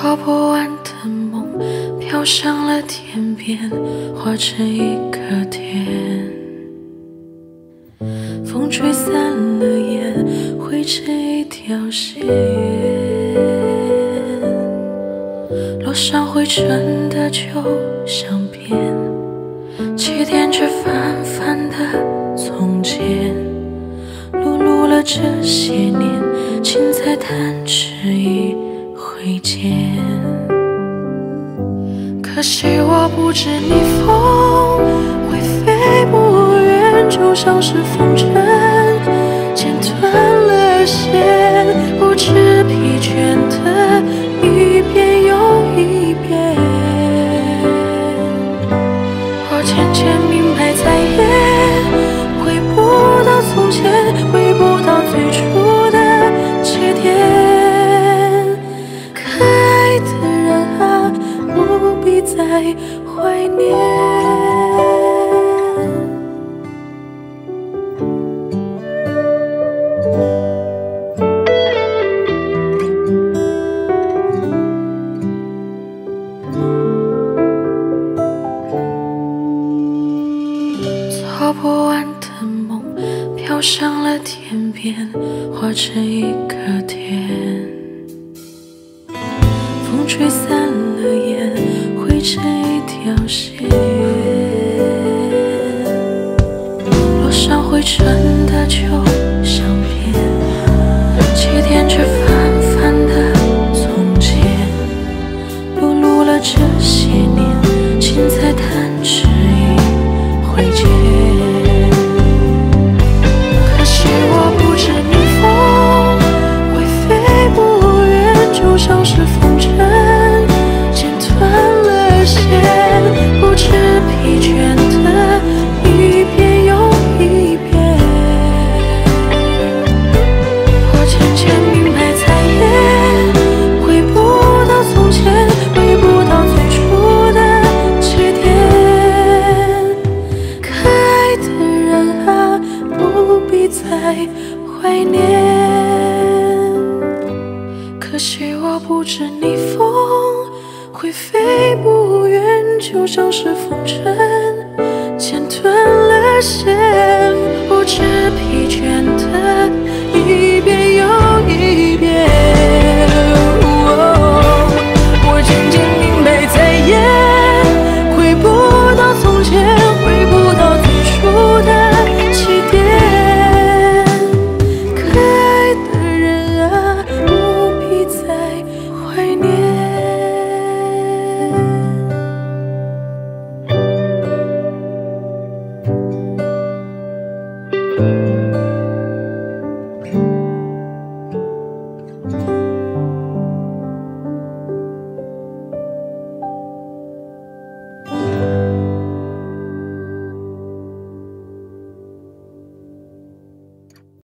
造不完的梦飘上了天边，化成一个天。风吹散了烟，汇成一条线。落上灰尘的旧相片，起点却泛泛的从前。碌碌了这些年，请再弹指一挥间。可惜我不知逆风会飞不远，就像是风筝剪断了线，不知疲倦的一遍又一遍。我渐渐明白，再也回不到从前，回不到最初的起点。可爱的人啊，不必再怀念。造不完的梦飘上了天边，化成一个天。风吹散了烟，汇成一条线。落上灰尘的旧相片，起点却泛泛的从前。碌碌了这些年，请再弹指一挥间。可惜我不知逆风会飞不远，就像是风筝剪断了线，不知疲倦的一遍又一遍。我渐渐明白，再也回不到从前，回不到最初的起点。可爱的人啊，不必再怀念。可惜我不知逆风会飞不远，就像是风筝剪断了线，不知疲倦的